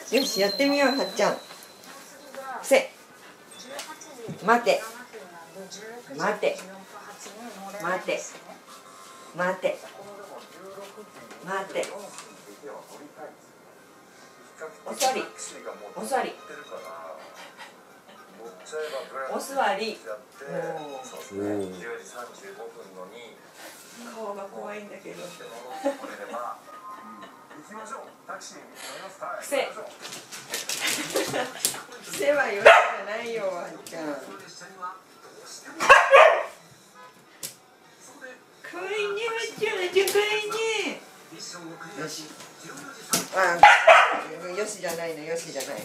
よし、やってみよう、はっちゃん。伏せ。待て。待て。待て。待て。待て。お座り。お座り。お座り。顔が怖いんだけど。伏せ。伏せはよしじゃないよ、ワンちゃん。かわいいね、ワンちゃん。かわいいね。よし。よしじゃないの、よしじゃないの。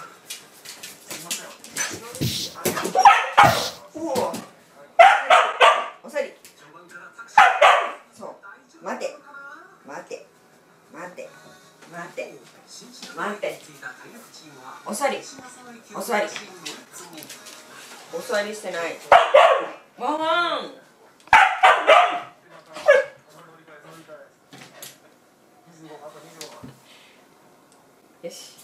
お座り。そう。待て。待て。待て。待て。待て。お座り。お座り。お座りしてない。ワンワン。よし。